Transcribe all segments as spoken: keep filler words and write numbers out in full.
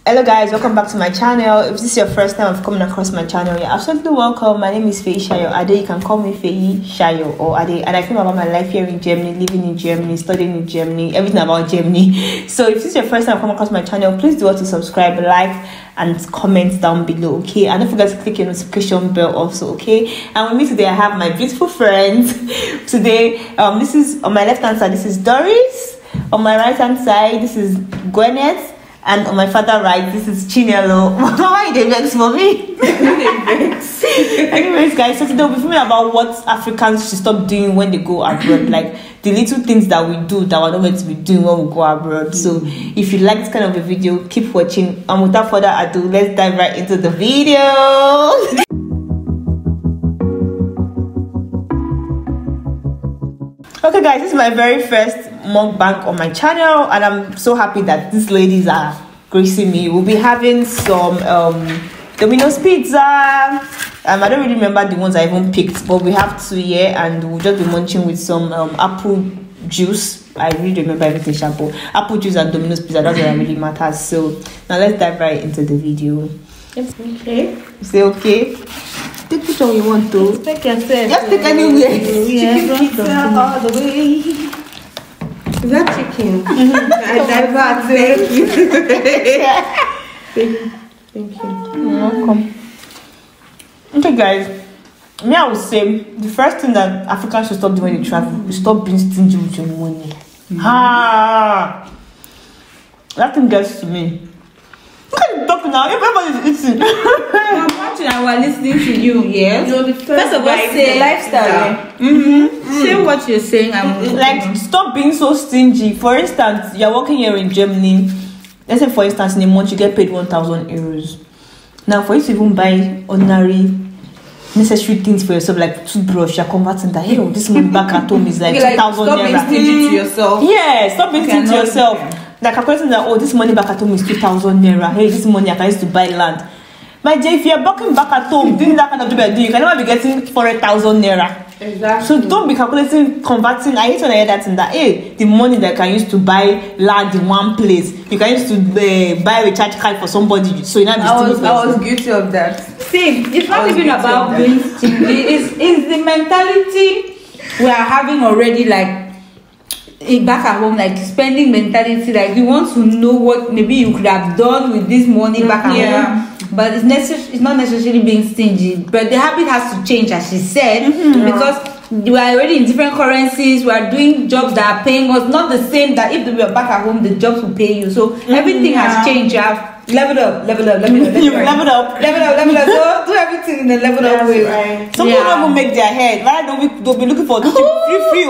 Hello guys, welcome back to my channel. If this is your first time of coming across my channel, you're absolutely welcome. My name is Feyi Shayo Ade. You can call me Feyi Shayo or Ade, and I film about my life here in Germany, living in Germany, studying in Germany, everything about Germany. So if this is your first time coming across my channel, please do want to subscribe, like and comment down below, okay? And don't forget to click your notification bell also, okay? And with me today I have my beautiful friends. Today um this is on my left hand side, this is Doris. On my right hand side, this is Gwyneth. And on my father right, this is Chinelo. Why they vex for me? Anyways, guys, so today we'll be filming about what Africans should stop doing when they go abroad. Like the little things that we do that we're not meant to be doing when we go abroad. So if you like this kind of a video, keep watching. And without further ado, let's dive right into the video. Okay guys, this is my very first mukbang on my channel and I'm so happy that these ladies are gracing me. We'll be having some um Domino's pizza. um I don't really remember the ones I even picked, but we have two here and we'll just be munching with some um apple juice. I really remember everything, shampoo, apple juice and Domino's pizza. That's what really matters. So now let's dive right into the video. Okay. Say okay. Take which one you want to. Take yourself. Just take anywhere. Yeah, chicken pizza all the way. Is that chicken? I divert. Thank you. Thank you. You're welcome. Okay, guys. Me, I would say the first thing that Africans should stop doing when they travel is stop being stingy with your money. Mm-hmm. Ah, that thing gets to me. Look at you talking now. Everybody's eating. I'm watching and we're listening to you. Yes. You know, the first, first of all, say the lifestyle. Yeah. Mm-hmm. Mm. Say what you're saying. I'm like stop being so stingy. For instance, you're working here in Germany. Let's say, for instance, in a month you get paid one thousand euros. Now, for you to even buy ordinary necessary things for yourself, like toothbrush, you're converting that. Hey, oh, this money back at home is like okay, two thousand like, naira. Stop being stingy to yourself. Yeah, stop being stingy to yourself. Yeah. Like calculating that, oh, this money back at home is two thousand naira. Hey, this money I can use to buy land. My dear, if you're working back at home, doing that kind of job you're doing, you can never be getting four hundred thousand naira. Exactly. So don't be calculating, converting. I hate when I hear that in that. Hey, the money that I can use to buy land in one place, you can use to uh, buy a recharge card for somebody. So you know, I was, I was guilty of that. See, it's not even about being stingy. It's, it's the mentality we are having already, like, back at home, like spending mentality, like you want to know what maybe you could have done with this money back at yeah. home, but it's necessary. It's not necessarily being stingy, but the habit has to change, as she said, mm-hmm. because we are already in different currencies. We are doing jobs that are paying us not the same that if we were back at home, the jobs will pay you. So mm-hmm. everything yeah. has changed. You have leveled up, leveled up, leveled up, leveled up, leveled up, leveled up, leveled up. So do everything in a leveled That's up way. Right. Some people yeah. don't even make their head. Right? Don't be, don't be looking for free, free,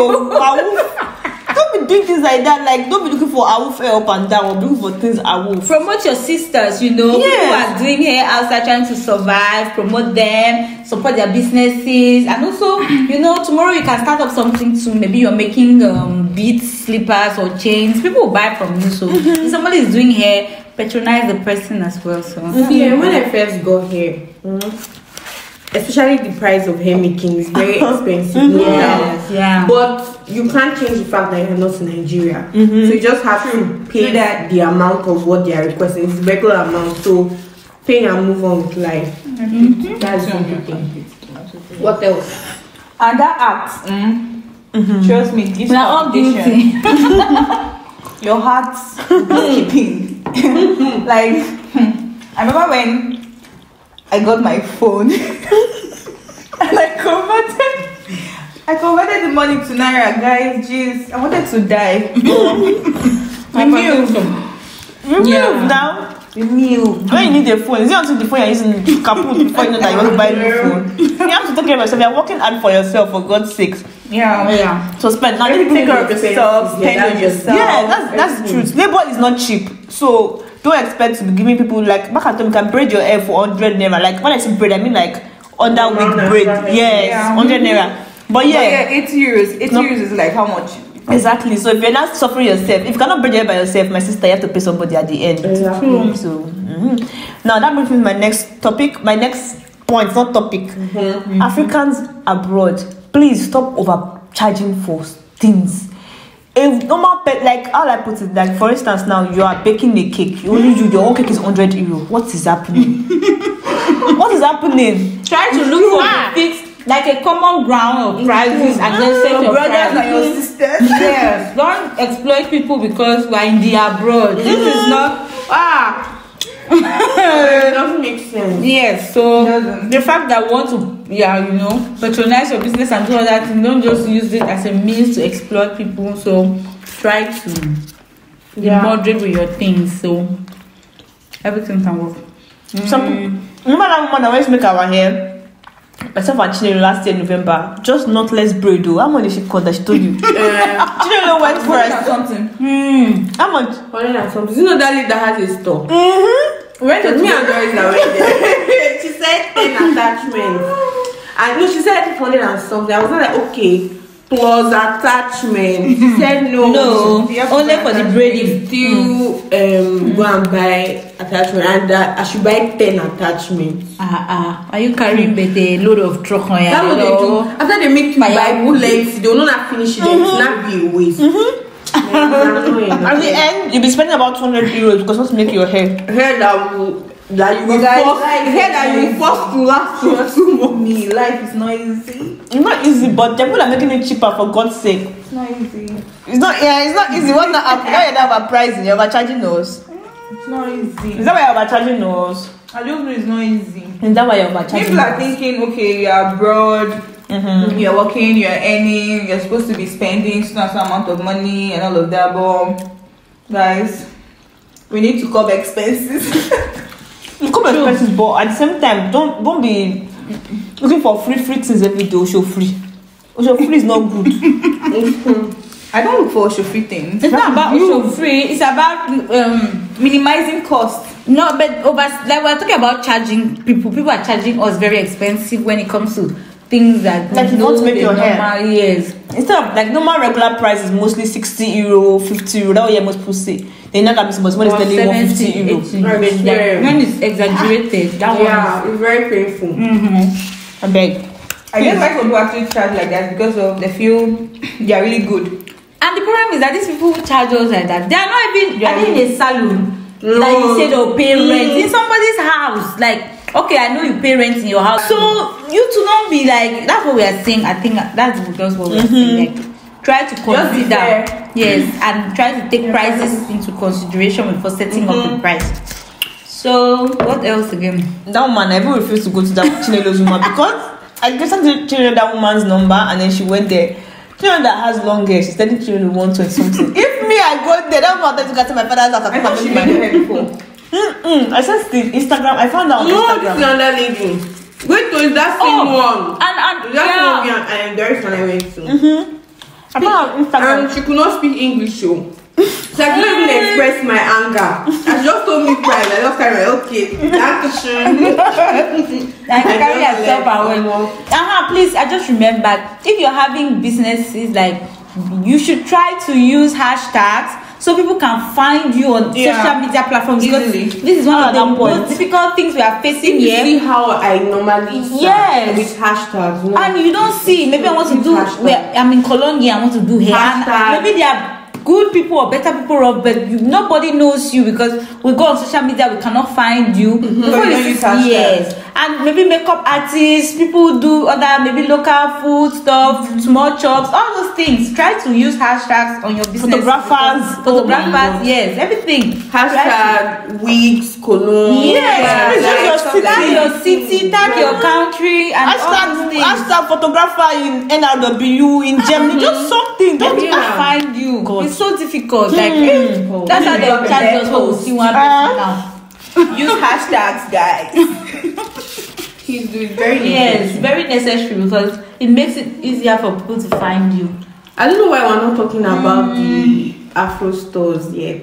oh. Don't be doing things like that. Like, don't be looking for awoof up and down or looking for things awoof. Promote your sisters, you know. Yes. People are doing here outside trying to survive. Promote them, support their businesses, and also, you know, tomorrow you can start up something too. Maybe you're making um, beads, slippers, or chains. People will buy from you. So if somebody is doing hair, patronize the person as well. So mm-hmm. yeah, when I first got here. Mm-hmm. Especially the price of hair making is very expensive. Mm-hmm. Yes, yeah. But you can't change the fact that you're not in Nigeria. Mm-hmm. So you just have to pay that the amount of what they are requesting. It's the regular amount. So pay and move on with life. Mm-hmm. That's the only thing. What else? And that act, mm, mm-hmm. trust me, this we are all guilty. Your heart's keeping. Like, I remember when I got my phone and I converted I converted the money to naira, guys. Jeez, I wanted to die. We knew. You yeah. knew now. We knew. When you need a phone, is it until the phone you're using kaput before you know that you want to buy a new phone? You have to take care of yourself. You're working hard for yourself, for God's sake. Yeah, yeah. So spend now. Take care of yourself. Spend on yourself. Yeah, that's that's the truth. Labor is not cheap. So don't expect to be giving people like back at home. You can braid your hair for hundred naira. Like when I say braid, I mean like under wig braid. Yes, yeah. hundred naira. But yeah, but yeah, eight euros. Eight no. euros is like how much? Exactly. So if you're not suffering yourself, if you cannot braid your hair by yourself, my sister, you have to pay somebody at the end. Exactly. So mm-hmm. now that brings me to my next topic. My next point, not topic. Mm-hmm. Mm-hmm. Africans abroad, please stop overcharging for things. a normal pet, like how I put it, like for instance, now you are baking a cake. You only do your own cake is one hundred euro. What is happening? What is happening? Try to look for a fix, like a common ground of prices, and then set your brothers price. and your sisters. Yes, don't exploit people because we are in the abroad. This is not ah. It doesn't make sense. Yes, so the fact that we want to, yeah, you know, patronize your business and do all that, you don't just use it as a means to exploit people. So try to Yeah. be moderate with your things, so everything can work. Some remember that woman that always make our hair? Myself and Chinelo last year November, just not less braid though. How much did she call that she told you? Uh, Chinelo went first. Something. Hmm. How much? Hundred and something. You know that lady that has a store. Mm-hmm. When me and Doris are went there, she said ten attachments. And no, she said hundred and something. I was not like, okay, plus attachment. She said no. No, only for the braiding. Still um go and buy attachment, and that I should buy ten attachments. Ah ah, are you carrying with a load of truck on your That's what they do. After they make you buy bullets, they will not finish it. Then it's not be a waste. Mm-hmm. At the end, you'll be spending about two hundred euros because what's make your hair. Hair that will that you will Guys, force, like, hair that you will force to last for two months. Me, life is not easy. It's not easy, but the people are making it cheaper for God's sake. It's not easy. It's not, yeah, it's not easy. What's not happening? Now you're overpricing, you're overcharging us. It's not easy. Is that why you're overcharging us? I just know it's not easy. Is that why you're overcharging People are us? thinking, okay, you're abroad, Mm-hmm. you're working, you're earning, you're supposed to be spending some amount of money and all of that, but guys, we need to cover expenses. You come expenses, but at the same time, don't don't be looking for free free things every day. Osho free. Osho free is not good. I don't look for free things. It's not about also free. It's about um, Minimizing costs. no, but over like we're talking about charging people. People are charging us very expensive when it comes to things that Like you know want to make the your hair. normal, yes. Instead of like normal regular price is mostly sixty euro, fifty euro. That's what you're most people say. They not gonna be but when it's telling one fifty euro. eighty. I swear. When it's exaggerated, that Yeah, it's very painful. Mm-hmm. I beg. I guess why some people actually charge like that because of they feel they are really good. And the problem is that these people who charge us like that, they are not even Yeah. are they in a salon. No. Like you say they'll pay rent in somebody's house. Like, okay, I know you pay rent in your house. So you to not be like that's what we are saying. I think that's just what we are saying. Like try to be consider fair. yes, and try to take prices into consideration before setting up the price. So what else again? That woman, I even refused to go to that Chinelo's woman because I just sent Chinelo that woman's number and then she went there. Chinelo that has long hair, she's telling Chinelo one twenty something. If me, I go there, that woman wanted to get to my father's house. I thought she made your hair before. Mm-mm. I said the Instagram. I found out on No, this is Instagram. another lady. Wait till that same Oh, one. and and That's yeah. one and I am Doris when I went to. I found out on Instagram. And she could not speak English, so so I couldn't even express my anger. I just told me pride. I just kind of okay. That's Like I carry just yourself let away. go. Uh-huh, please, I just remembered if you're having businesses, like you should try to use hashtags so people can find you on Yeah. social media platforms. Because Easily. this is one of the Another point. most difficult things we are facing You here. see how I normally search Yes. with hashtags. No. And you don't see, maybe I want to do, Hashtag. where I'm in Colombia, I want to do hair. And Hashtag. maybe there are good people or better people, of, but you, nobody knows you because we go on social media, we cannot find you. Before You you don't see- use hashtags. yes. And maybe makeup artists, people do other, maybe local food stuff, small shops, all those things. Try to use hashtags on your business. Photographers. Photographers, yes, everything. Try to- Hashtag wigs, cologne. Yes, yeah, please like use your something. tag your city, tag your country, and all Hashtag, those things. hashtag photographer in N R W in Germany. Just something. Don't People Yeah. find you. God. It's so difficult. Like eh, that's how they will charge us when we see one person now. Use hashtags, guys. He's doing very Yes, necessary. very necessary because it makes it easier for people to find you. I don't know why we're not talking about the Afro stores yet.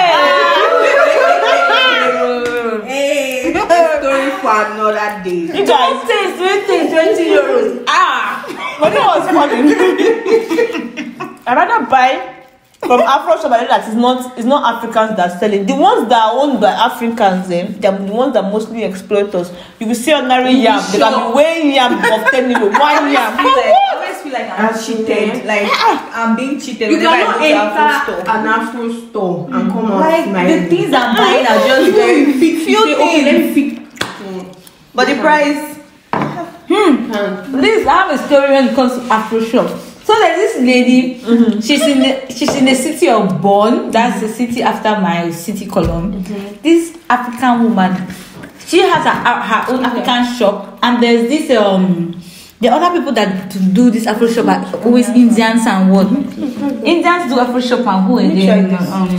Hey, story for another day. You guys, twenty, twenty euros. Ah, but it was funny. I rather buy from Afro shop that is not it's not Africans that sell it. The ones that are owned by Africans, eh, they're the ones that mostly exploit us. You will see ordinary yam. They can be weighing yam of ten euro, one yam. For I what? always feel like I'm As cheated. in, Like I'm being cheated. You whenever I cannot go to Afro enter store. an Afro store and come out Like smiling. the things I'm buying are just very few Say, okay, let me things. pick. Mm. But the price. Hmm. This I have a story when it comes to Afro shop. So there's this lady, mm-hmm. she's in the she's in the city of Bonn. That's the city after my city column. Mm-hmm. This African woman, she has a, her own African shop, and there's this um the other people that to do this Afro shop are always Indians and what? Indians do Afro shop and who again? Um,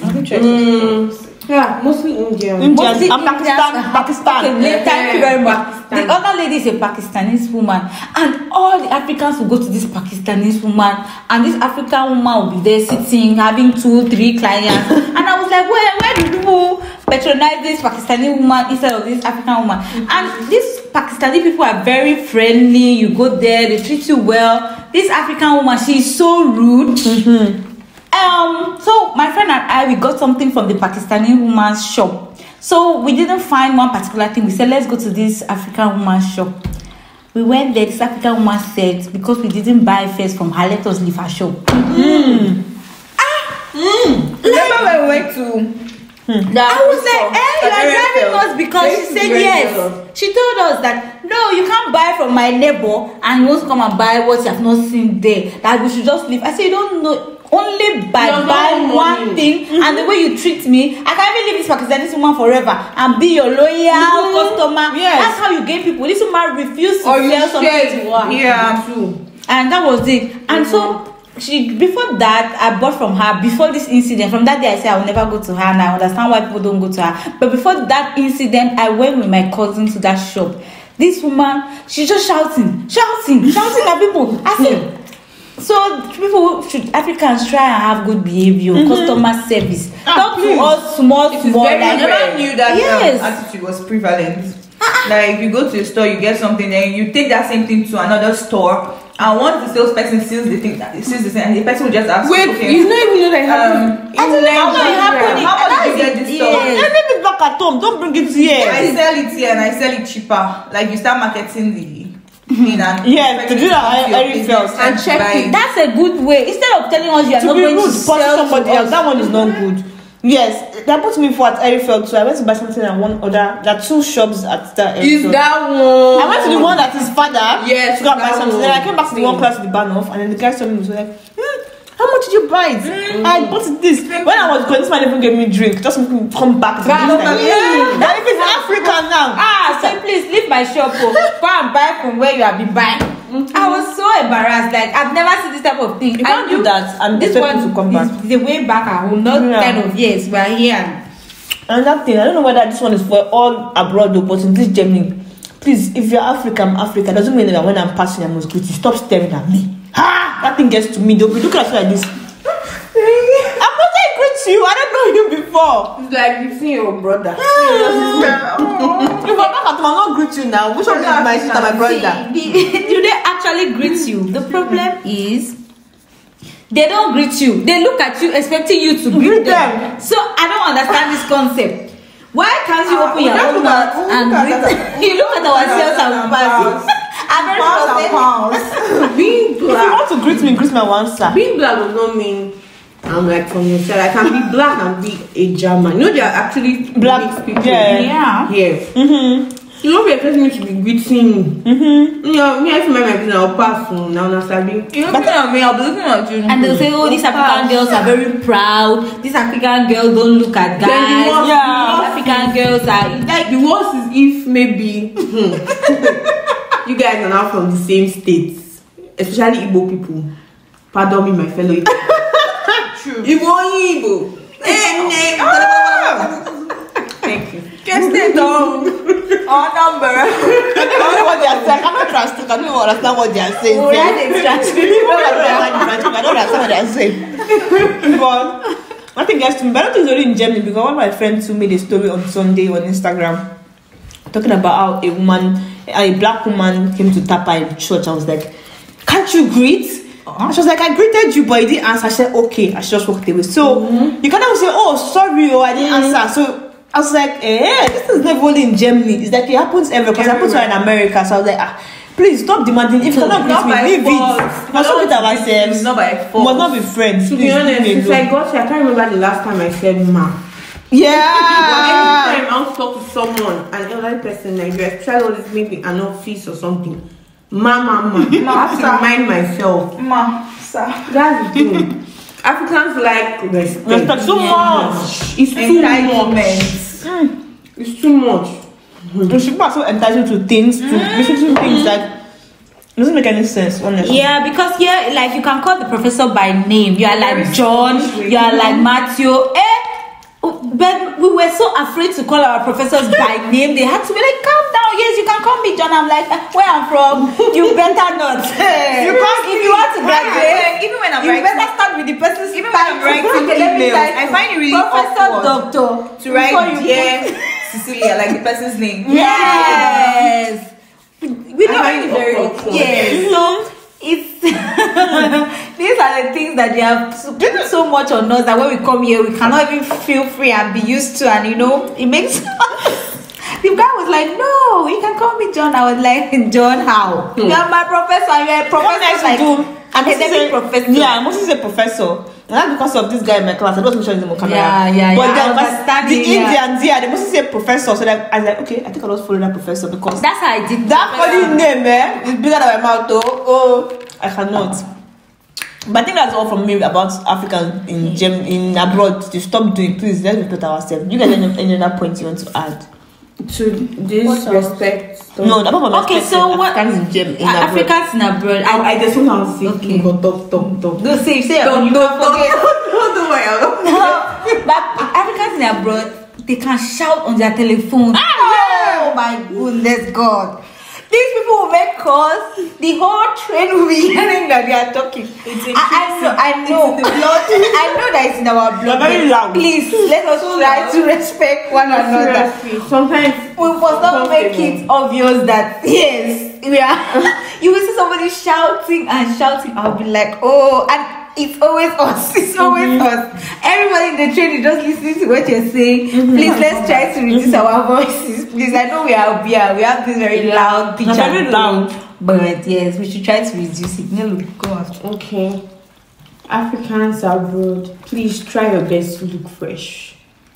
Mm. Yeah, mostly Indian. Indians Mostly and Pakistan. Indians. Pakistan. Okay, thank you very much. Pakistan. The other lady is a Pakistanese woman, and all the Africans will go to this Pakistanese woman, and this African woman will be there sitting, having two, three clients. And I was like, where, where do people patronize this Pakistani woman instead of this African woman? And these Pakistani people are very friendly. You go there, they treat you well. This African woman, she is so rude. Mm-hmm. Um, so my friend and I, we got something from the Pakistani woman's shop. So we didn't find one particular thing. We said, let's go to this African woman's shop. We went there. This African woman said, because we didn't buy first from her, let us leave her shop. Mm. Ah, Mm. Remember when we went to? Hmm. I was like, eh, you are driving us because They she used to said be very yes. jealous. She told us that no, you can't buy from my neighbor and you want to come and buy what you have not seen there. That we should just leave. I said, you don't know. Only by You're buying not one money. thing mm-hmm. and the way you treat me, I can even leave this Pakistani woman forever and be your loyal Mm-hmm. customer. Yes. That's how you gain people. This woman refused to Or you sell something shared. to her. Yeah, true. And that was it. And so she before that I bought from her before this incident. From that day I said I will never go to her, and I understand why people don't go to her. But before that incident, I went with my cousin to that shop. This woman, she's just shouting, shouting, shouting at people. I said, so people should Africans try and have good behavior, mm-hmm. customer service. Ah, Talk please. to us small, It is small. very Like, I never knew that Yes. um, attitude was prevalent. Like you go to a store, you get something, then you take that same thing to another store, and once the salesperson sees the thing, sees the thing, and the person will just ask, Wait, okay, you don't even know that it um, happened I don't know how it happened. how much did you That's get this it. stuff? Yes. And leave it back at home. Don't bring it here. I sell it here and I sell it cheaper. Like you start marketing the thing and Yeah, to do that, I- I really felt. And check it. That's a good way. Instead of telling us you are To not be going rude, to to sell pursue somebody to else, us. that one is not good. Yes, that put me for at Erifield too. I went to buy something at one other. There are two shops at that Is Erifield. that one? I went to the one that is father. Yes, to go and buy that something. Then I came back to the one. one close to the Bahnhof, and then the guy told me, he was like, hmm, how much did you buy it? Mm. I bought it this. When I was going, this man even gave me drink. Just make me come back to Back this to time. the- yeah. Now if it's African now. Ah, so please leave my shop. Oh. Go and buy from where you have been buying. I was so embarrassed. Like I've never seen this type of thing. You can't I do knew that and this expect one people to come is back. the way back at home. Not Yeah. kind of yes, we are here. And And that thing, I don't know whether this one is for all abroad though, but in this Germany, please, if you're African, I'm African, doesn't mean that when I'm passing, I must greet you. Stop staring at me. Ha! That thing gets to me. They'll be looking at you like this. I'm not saying greet you. I don't know you before. It's like you see your brother. If I'm back at home, I'll not greet you now. Which one is my sister, my brother? See, the- do they actually greet you? The problem is they don't greet you. They look at you expecting you to greet, Greet them. them. So I don't understand this concept. Why can't you Ah, open your we own look mouth at- we and look at greet? that. You look at ourselves and and pass. I'm very pounds and sorry. pounds. Being If you black, want to greet me, greet me once, sir. being black does not mean I'm like from your side. I can be black and be a German. You know, there are actually Black, mixed people. yeah. Yeah. Here. Mm-hmm. You don't be expecting me to be greeting you. Mm-hmm. You know, me, I feel my business, I'll pass soon. Now, now, Sabi. You're looking at me, I'll be looking at you. And they'll say, oh, these African girls are very proud. These African girls don't look at Then the guys. worst- Yeah. These African girls are Like, the worst is if maybe you guys are now from the same states, especially Igbo people. Pardon me, my fellow Igbo. True. Igbo, Igbo. Thank you. Just stay down. Our number. I don't know what they are saying. I'm not trusting. I don't even understand what they are saying. Oh, that's extraction. I don't understand what they are saying. But nothing gets to me. But I don't think it's only in Germany because one of my friends who made a story on Sunday on Instagram talking about how a woman, a black woman came to tap her in church. I was like, can't you greet? And she was like, I greeted you, but you didn't answer. I said, okay. And she just walked away. So mm-hmm. you cannot say, oh, sorry, oh, I didn't mm-hmm. answer. So I was like, eh, this is not only in Germany. It's like it happens everywhere. Because it happens in America. So I was like, ah, Please stop demanding. If you cannot Not greet by me, leave force. it. Must not with ourselves. It's not by We force. must not be friends. To Please, be honest, leave me since I alone. got here, I can't remember the last time I said ma. Yeah. Anytime I want to talk to someone, an elderly person in Nigeria, especially all this maybe an office or something, ma, ma, ma. I have to remind myself. Ma, sir. That's the thing. Africans like respect. Respect so much. It's too much. Entitlement. It's too much. Mm. People are so entitled to things, to listen to things that doesn't make any sense, honestly. Yeah, because yeah, like you can call the professor by name. You are like John, you are like Matthew. Eh? But we were so afraid to call our professors by name. They had to be like, calm down. Yes, you can call me John. I'm like, eh, where I'm from, you better not. You can't, if you want to graduate, Even when I'm you writing, better start with the person's even when I'm title. writing Okay, let me emails, type I find it really Professor awkward Doctor to write before you dear Cecilia, like the person's name. Yes. We I don't find it very awkward. Yes. So it's these are the things that they have so- put so much on us that when we come here we cannot even feel free and be used to, and you know it makes the guy was like, no, you can call me John. I was like, John, how? Hmm. You're my professor, you're a professor, like academic professor. Yeah, I'm also a professor. And that's because of this guy in my class. I don't mention his name on camera. Yeah, yeah, but yeah, then, I understand the it, yeah. Indians, yeah, they mostly say professor. So that I was like, okay, I think I'll just follow that professor because That's how I did that funny name, eh, is bigger than my mouth, though. Oh, I cannot. But I think that's all from me about Africans in gem in abroad. To stop doing, please. Let's respect ourselves. You guys have any other points you want to add? To this What else? respect stuff. No, about my Okay, respect so what- Africans in gem in abroad. Africans in abroad. I, I just want to say, Okay. but talk, talk, talk. Go say, say, Don't, you don't, don't don't, forget. don't do my own. No, but Africans in abroad, they can shout on their telephone. Oh my goodness, God! These people will make calls. The whole train will be hearing that they are talking. It's I, I know, I know. It's in the blood. I know that it's in our blood. They're very but loud. Please let us try to respect one another. Seriously, sometimes We must not make it obvious that yes, we are. You will see somebody shouting and shouting. I'll be like, oh, and it's always us. It's always us. Everybody in the train is just listening to what you're saying. Please let's try to reduce our voices. Please, I know we are here. We have this very loud pitch. They're very and loud. tone, but yes, we should try to reduce it. No, look, go after. okay. Africans abroad, please try your best to look fresh.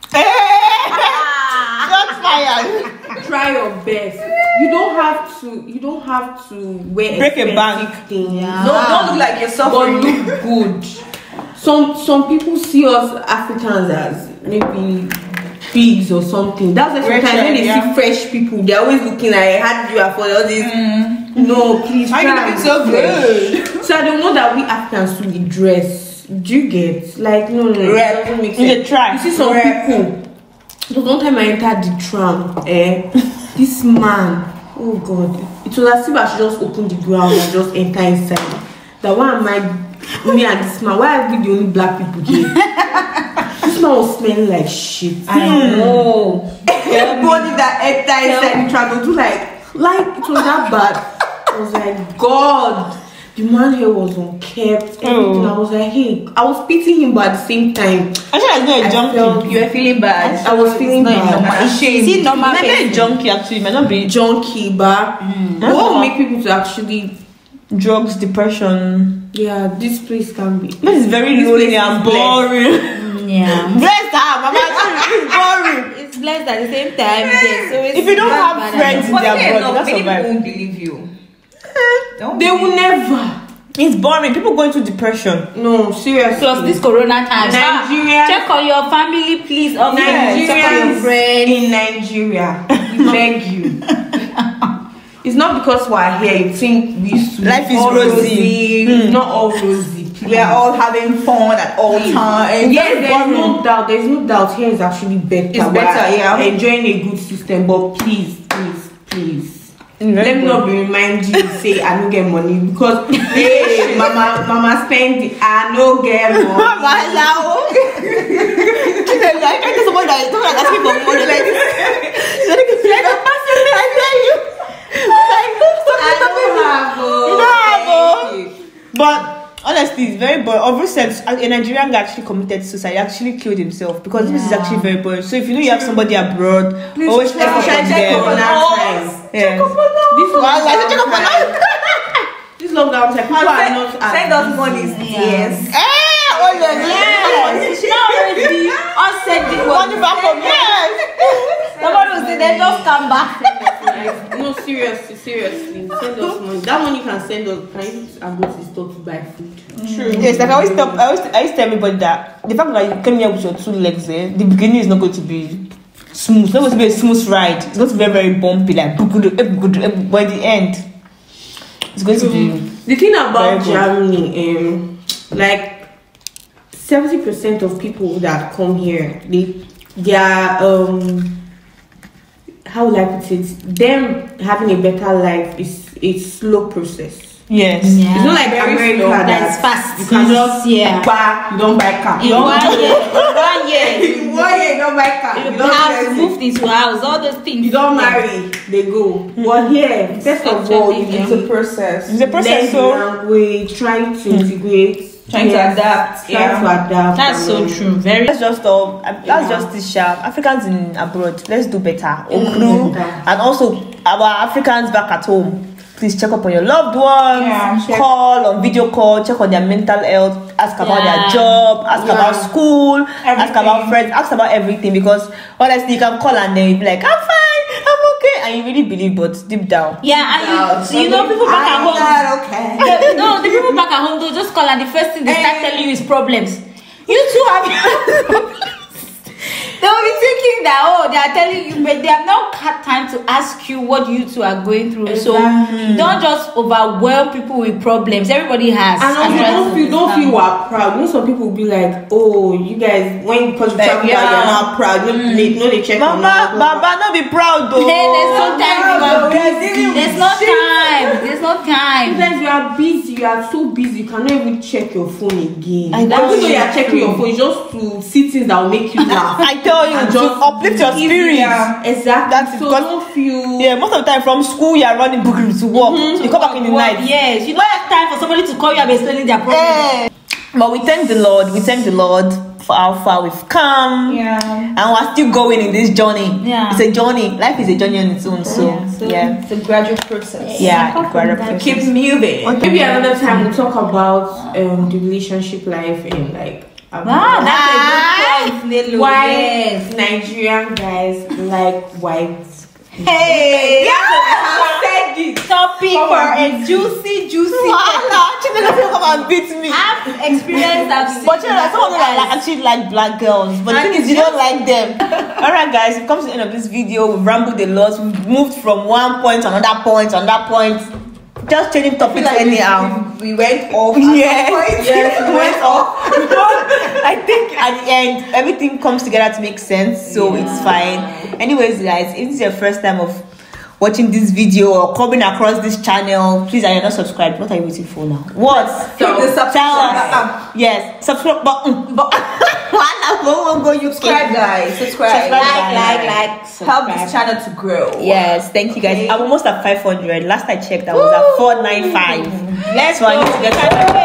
Shots fired. Try your best. You don't have to. You don't have to wear Break a expensive bank. things. Yeah. No, don't look like you're But suffering. look good. Some some people see us Africans as maybe pigs or something. That's why sometimes Rachel, when they yeah. see fresh people, they're always looking like, how did you afford all this? No, please Why try. you looking and so be good? fresh. So I don't know that we Africans we dress. Do you get like no no? no, Rep. It doesn't make In the sense. track. You see some Rep. people. So one time I entered the tram, eh, this man, oh God, it was as if I should just open the ground and just enter inside. That why am I, me and this man, why are we the only black people here? This man was smelling like shit. I know. Everybody that enter inside the tram was like, like it was that bad. I was like, God. The man here was unkept. Everything. Oh. I was like, hey, I was pitying him, but at the same time, Actually, I know a I junkie. felt- You were feeling bad. I was feeling not bad. normal. I'm ashamed. Is it normal? Maybe a person? junkie actually might not be Junkie, but That's what will not- make people to actually, drugs, depression. yeah, this place can be. This is very This lonely place and is blessed. boring. Yeah. Bless her, mama. It's boring. It's blessed at the same time. Yes. So it's If you don't bad, have bad, friends in bad. their Funny blood, enough, that's many people survive. won't believe you. Don't They will believe. never. It's boring. People go into depression. No, seriously. Plus this corona time. Ah, Nigeria- check on your family, please. Of check on your Nigerians friends. in Nigeria, we beg you. It's not because we're here. You think we used to be Life is all rosy. It's not all rosy. We are all having fun at all times. Yes, there's no doubt. There's no doubt. Here is actually better. It's better, We're yeah. Enjoying a good system, but please, please, please. Very Let me good. not be remind you say I don't get money because hey mama mama spend it, I no get money. I can't tell someone that is someone asking for money like this. Like a person, I tell you. Like, I don't have oh. You don't have, oh. Thank you. But honestly, it's very boring. Over sex, a Nigerian guy actually committed suicide. He actually killed himself because this is Yeah. actually very boring. So if you know you have somebody abroad, Please always try- check up try on check them. up on our friends. Yes. this Well, like, check up on lockdown time, this lockdown time, people are Send, not as send us busy. money. Yes. Eh, oh yeah, Yes. She not already all said the money back from yes. Somebody will say they just come back. Like, no, seriously, seriously, send us money. That money can send us. Can use and go to the store to buy food. True. Yes, like I always tell, I always, I always tell everybody that the fact that you came here with your two legs, eh, the beginning is not going to be smooth. It's not going to be a smooth ride. It's going to be very, very bumpy, like good, good. By the end, it's going to be. The thing about Very Germany, um, like seventy percent of people that come here, they, they are um, how will I put it? Them having a better life is a slow process. Yes. Yeah. It's not like Very America slow. that That's fast. you can just Yeah. buy, you don't buy car. In You don't one year, in one year, in one year you don't buy car. You you don't have do to anything. move into house, all those things. You don't marry, they go. But here, first of all, you Actually, need It's a process. It's a process, learn so language, trying to integrate, Trying to adapt, trying yeah. to adapt. That's so and, um, true. Very. let's just uh, that's Yeah. just this sharp. Africans in abroad, let's do better. do Okru, better. and also our Africans back at home. Please check up on your loved ones. Yeah, check. Call on video call. Check on their mental health. Ask about Yeah. their job. Ask Yeah. about school. Ask Everything. about friends. Ask about everything, because honestly, you can call and then you'll be like, I'm fine, I'm okay, and you really believe, but deep down. Yeah, and you, you know people back at I'm home. not okay. The- no, the people back at home do just call and the first thing they start telling you is problems. You too have problems. They will be thinking that, oh, they are telling you, but they have not had time to ask you what you two are going through. So don't just overwhelm people with problems. Everybody has. And also, has don't feel, don't feel we're proud. You know, some people will be like, "Oh, you guys, when because you Like, travel, yeah. out, you're not proud." No, they, no, they check on Mama, you. Baba, not be proud though. Hey, there's no time. no, You are no, we are busy. dealing with There's no shit. time. There's no time. Sometimes you are busy. You are so busy. You cannot even check your phone again. I know. Even though you are checking your phone, it's just to see things that will make you laugh. I tell you, And to just uplift your give spirit. Yeah, exactly. That's so because- don't feel. Yeah, most of the time from school you are running boogie to work. So you come back in the Well, night. yes, you don't have time for somebody to call you and be explaining their problems. Eh. But we thank the Lord. We thank the Lord for how far we've come. Yeah. And we're still going in this journey. Yeah. It's a journey. Life is a journey on its own. So Yeah, so- yeah. It's a gradual process. Yeah. Apart gradual from that, process. Keep moving. Maybe another time we'll talk about um the relationship life and like. Ah, that's a good point, Nelu. Why Yes. Nigerian guys like white? Hey, Yeah, I said it. topic for a juicy, juicy. Voila, Chinelo will come and beat me. I've experienced that. But you know, some of them are like, actually like black girls. But the And thing is, it's you don't like them. Alright, guys, we've come to the end of this video. We've rambled a lot. We've moved from one point to another point, to another point. Just changing topics anyhow. We, we went off. Yes. Yes, we went off. I think at the end, everything comes together to make sense, so it's fine. Anyways, guys, if this is your first time of watching this video or coming across this channel, please, are you not subscribed? What are you waiting for now? What? Click the subscribe Tell us. button. Yes, subscribe button. But go you Subscribe, guys. Subscribe. Subscribe, Like, like, like. Help subscribe. this channel to grow. Yes, thank you guys. Okay. I'm almost at five hundred. Last I checked, I was at four ninety-five. Let's So I go. need to get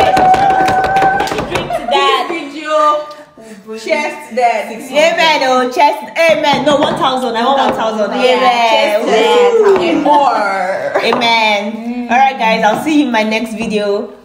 Drink to that. Video. Cheers to that. Amen. Oh, chest. Amen. No, one thousand. I want one thousand. Yeah, Amen. chest. And more. Amen. All right, guys. I'll see you in my next video.